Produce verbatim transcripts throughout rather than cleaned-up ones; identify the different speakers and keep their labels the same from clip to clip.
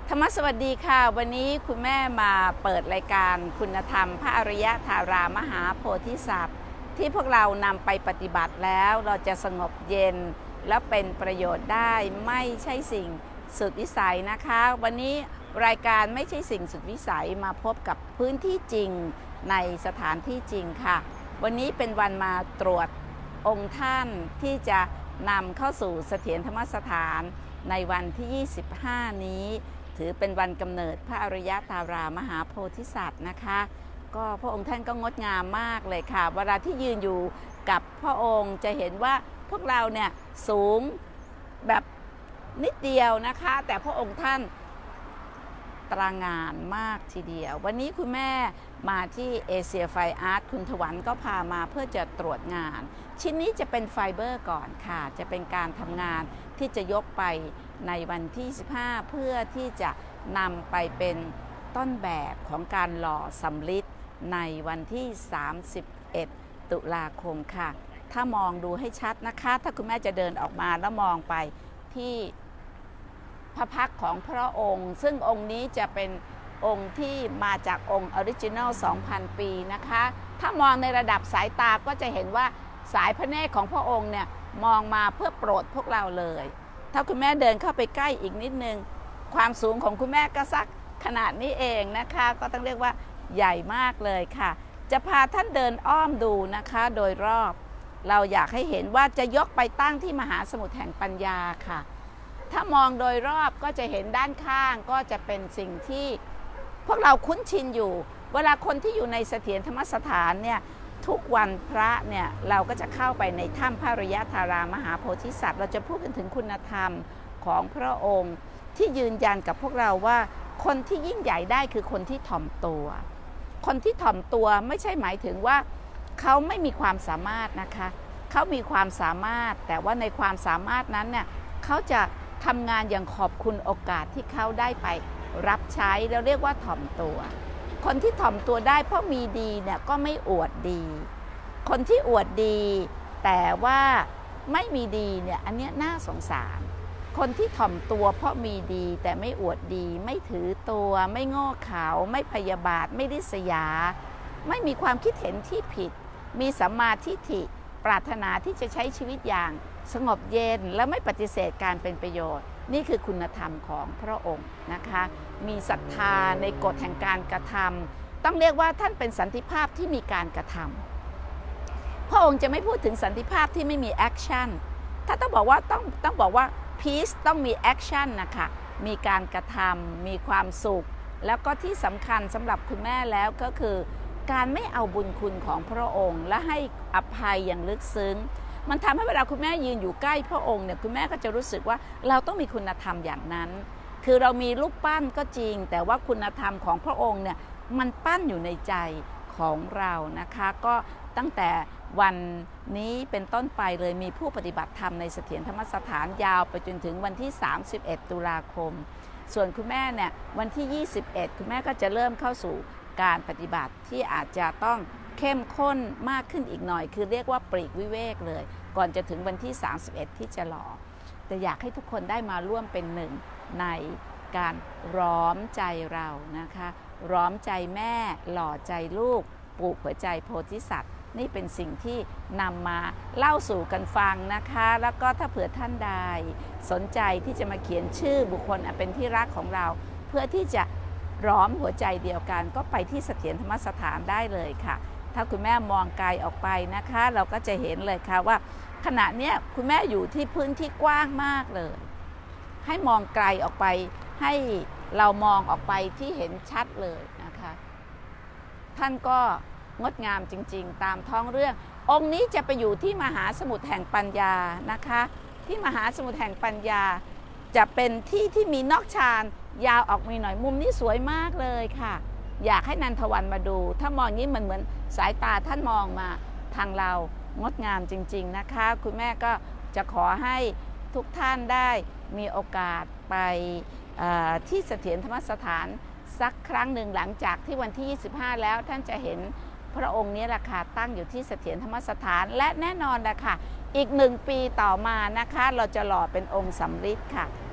Speaker 1: ธรรมสวัสดีค่ะวันนี้คุณแม่มาเปิดรายการคุณธรรมพระอริยธารามหาโพธิสัตว์ที่พวกเรานำไปปฏิบัติแล้วเราจะสงบเย็นและเป็นประโยชน์ได้ไม่ใช่สิ่งสุดวิสัยนะคะวันนี้รายการไม่ใช่สิ่งสุดวิสัยมาพบกับพื้นที่จริงในสถานที่จริงค่ะวันนี้เป็นวันมาตรวจองค์ท่านที่จะนำเข้าสู่เสถียรธรรมสถานในวันที่ยี่สิบห้านี้ถือเป็นวันกำเนิดพระอริยธารามหาโพธิสัตว์นะคะก็พระองค์ท่านก็งดงามมากเลยค่ะเวลาที่ยืนอยู่กับพระองค์จะเห็นว่าพวกเราเนี่ยสูงแบบนิดเดียวนะคะแต่พระองค์ท่านตระหง่านมากทีเดียววันนี้คุณแม่มาที่เอเชียไฟอาร์ตคุณถวันก็พามาเพื่อจะตรวจงานชิ้นนี้จะเป็นไฟเบอร์ก่อนค่ะจะเป็นการทำงานที่จะยกไปในวันที่สิบห้าเพื่อที่จะนำไปเป็นต้นแบบของการหล่อสำริดในวันที่สามสิบเอ็ดตุลาคมค่ะถ้ามองดูให้ชัดนะคะถ้าคุณแม่จะเดินออกมาแล้วมองไปที่พระพักตร์ของพระองค์ซึ่งองค์นี้จะเป็นองค์ที่มาจากองค์ออริจินัล สองพัน ปีนะคะถ้ามองในระดับสายตาก็จะเห็นว่าสายพระเนตรของพระองค์เนี่ยมองมาเพื่อโปรดพวกเราเลยถ้าคุณแม่เดินเข้าไปใกล้อีกนิดนึงความสูงของคุณแม่ก็สักขนาดนี้เองนะคะก็ต้องเรียกว่าใหญ่มากเลยค่ะจะพาท่านเดินอ้อมดูนะคะโดยรอบเราอยากให้เห็นว่าจะยกไปตั้งที่มหาสมุทรแห่งปัญญาค่ะถ้ามองโดยรอบก็จะเห็นด้านข้างก็จะเป็นสิ่งที่พวกเราคุ้นชินอยู่เวลาคนที่อยู่ในเสถียรธรรมสถานเนี่ยทุกวันพระเนี่ยเราก็จะเข้าไปในถ้ำพระอริยธารามหาโพธิสัตว์เราจะพูดกันถึงคุณธรรมของพระองค์ที่ยืนยันกับพวกเราว่าคนที่ยิ่งใหญ่ได้คือคนที่ถ่อมตัวคนที่ถ่อมตัวไม่ใช่หมายถึงว่าเขาไม่มีความสามารถนะคะเขามีความสามารถแต่ว่าในความสามารถนั้นเนี่ยเขาจะทำงานอย่างขอบคุณโอกาสที่เขาได้ไปรับใช้เราเรียกว่าถ่อมตัวคนที่ถ่อมตัวได้เพราะมีดีเนี่ยก็ไม่อวดดีคนที่อวดดีแต่ว่าไม่มีดีเนี่ยอันนี้น่าสงสารคนที่ถ่อมตัวเพราะมีดีแต่ไม่อวดดีไม่ถือตัวไม่โง่เขลาไม่พยาบาทไม่ริษยาไม่มีความคิดเห็นที่ผิดมีสัมมาทิฏฐิปรารถนาที่จะใช้ชีวิตอย่างสงบเย็นและไม่ปฏิเสธการเป็นประโยชน์นี่คือคุณธรรมของพระองค์นะคะมีศรัทธาในกฎแห่งการกระทำต้องเรียกว่าท่านเป็นสันติภาพที่มีการกระทำพระองค์จะไม่พูดถึงสันติภาพที่ไม่มีแอคชั่นถ้าต้องบอกว่าต้องต้องบอกว่า peace ต้องมีแอคชั่นนะคะมีการกระทำมีความสุขแล้วก็ที่สำคัญสำหรับคุณแม่แล้วก็คือการไม่เอาบุญคุณของพระองค์และให้อภัยอย่างลึกซึ้งมันทำให้เวลาคุณแม่ยืนอยู่ใกล้พระองค์เนี่ยคุณแม่ก็จะรู้สึกว่าเราต้องมีคุณธรรมอย่างนั้นคือเรามีรูปปั้นก็จริงแต่ว่าคุณธรรมของพระองค์เนี่ยมันปั้นอยู่ในใจของเรานะคะก็ตั้งแต่วันนี้เป็นต้นไปเลยมีผู้ปฏิบัติธรรมในเสถียรธรรมสถานยาวไปจนถึงวันที่สามสิบเอ็ดตุลาคมส่วนคุณแม่เนี่ยวันที่ยี่สิบเอ็ดคุณแม่ก็จะเริ่มเข้าสู่การปฏิบัติที่อาจจะต้องเข้มข้นมากขึ้นอีกหน่อยคือเรียกว่าปลีกวิเวกเลยก่อนจะถึงวันที่สามสิบเอ็ดที่จะหล่อแต่อยากให้ทุกคนได้มาร่วมเป็นหนึ่งในการร้อมใจเรานะคะร้อมใจแม่หล่อใจลูกปลูกหัวใจโพธิสัตว์นี่เป็นสิ่งที่นำมาเล่าสู่กันฟังนะคะแล้วก็ถ้าเผื่อท่านใดสนใจที่จะมาเขียนชื่อบุคคลอันเป็นที่รักของเราเพื่อที่จะร้อมหัวใจเดียวกันก็ไปที่เสถียรธรรมสถานได้เลยค่ะถ้าคุณแม่มองไกลออกไปนะคะเราก็จะเห็นเลยค่ะว่าขณะนี้คุณแม่อยู่ที่พื้นที่กว้างมากเลยให้มองไกลออกไปให้เรามองออกไปที่เห็นชัดเลยนะคะท่านก็งดงามจริงๆตามท้องเรื่ององค์นี้จะไปอยู่ที่มหาสมุทรแห่งปัญญานะคะที่มหาสมุทรแห่งปัญญาจะเป็นที่ที่มีนอกชานยาวออกมีหน่อยมุมนี้สวยมากเลยค่ะอยากให้นันทวันมาดูถ้ามองนี้มันเหมือนสายตาท่านมองมาทางเรางดงามจริงๆนะคะคุณแม่ก็จะขอให้ทุกท่านได้มีโอกาสไปที่เสถียรธรรมสถานสักครั้งหนึ่งหลังจากที่วันที่ยี่สิบห้าแล้วท่านจะเห็นพระองค์นี้แหละค่ะตั้งอยู่ที่เสถียรธรรมสถานและแน่นอนแหละค่ะอีกหนึ่งปีต่อมานะคะเราจะหล่อเป็นองค์สำริดค่ะ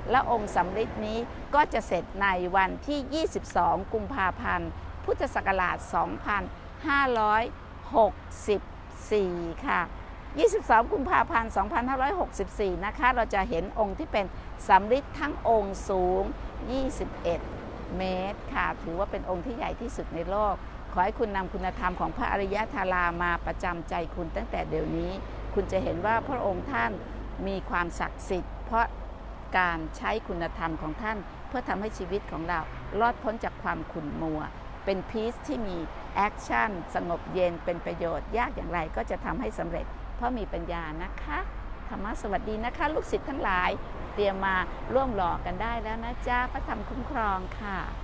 Speaker 1: และองค์สำริดนี้ก็จะเสร็จในวันที่ ยี่สิบสอง กุมภาพันธ์ พุทธศักราช สองพันห้าร้อยหกสิบสี่ ค่ะ ยี่สิบสอง กุมภาพันธ์ สองพันห้าร้อยหกสิบสี่ นะคะ เราจะเห็นองค์ที่เป็นสำริดทั้งองค์สูง ยี่สิบเอ็ด เมตร ค่ะ ถือว่าเป็นองค์ที่ใหญ่ที่สุดในโลก ขอให้คุณนำคุณธรรมของพระอริยธารามาประจำใจคุณตั้งแต่เดี๋ยวนี้ คุณจะเห็นว่าพระองค์ท่านมีความศักดิ์สิทธิ์ เพราะการใช้คุณธรรมของท่านเพื่อทำให้ชีวิตของเรารอดพ้นจากความขุ่นมัว เป็นพีซที่มีแอคชั่นสงบเย็นเป็นประโยชน์ยากอย่างไรก็จะทำให้สำเร็จเพราะมีปัญญานะคะธรรมะสวัสดีนะคะลูกศิษย์ทั้งหลายเตรียมมาร่วมหล่อกันได้แล้วนะจ๊ะพระธรรมคุ้มครองค่ะ